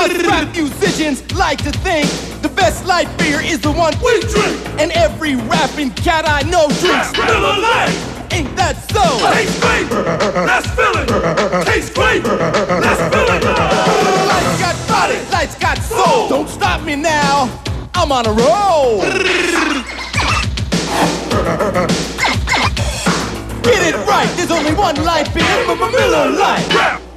Us rap musicians like to think the best light beer is the one we drink. And every rapping cat I know drinks Miller Lite. Ain't that so? Tastes great, let's fill it. Tastes great, let's fill it. Lite's got body, Lite's got soul. Don't stop me now, I'm on a roll. Get it right, there's only one Lite beer, Miller Lite.